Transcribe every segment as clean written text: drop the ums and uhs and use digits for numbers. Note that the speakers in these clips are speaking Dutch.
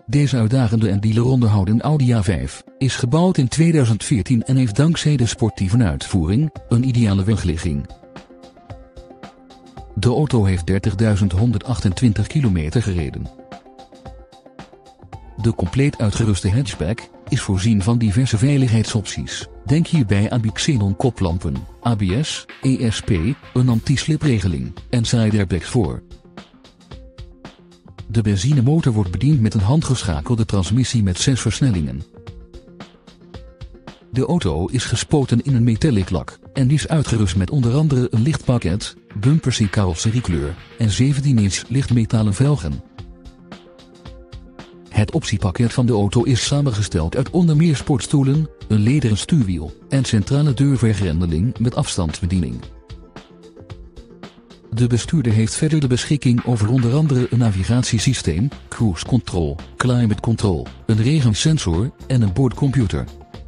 Deze uitdagende en dealeronderhouden Audi A5 is gebouwd in 2014 en heeft dankzij de sportieve uitvoering een ideale wegligging. De auto heeft 30.128 kilometer gereden. De compleet uitgeruste hatchback is voorzien van diverse veiligheidsopties. Denk hierbij aan Xenon koplampen, ABS, ESP, een anti-slipregeling en side airbags voor. De benzinemotor wordt bediend met een handgeschakelde transmissie met 6 versnellingen. De auto is gespoten in een metallic lak en is uitgerust met onder andere een lichtpakket, bumpers in carrosseriekleur en 17-inch lichtmetalen velgen. Het optiepakket van de auto is samengesteld uit onder meer sportstoelen, een lederen stuurwiel en centrale deurvergrendeling met afstandsbediening. De bestuurder heeft verder de beschikking over onder andere een navigatiesysteem, cruise control, climate control, een regensensor en een boordcomputer.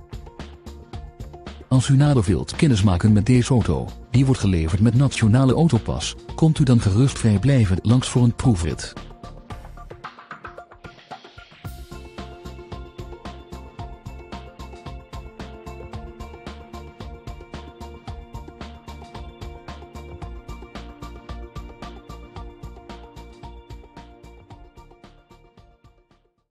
Als u nader wilt kennismaken met deze auto, die wordt geleverd met Nationale Autopas, komt u dan gerust vrijblijvend langs voor een proefrit.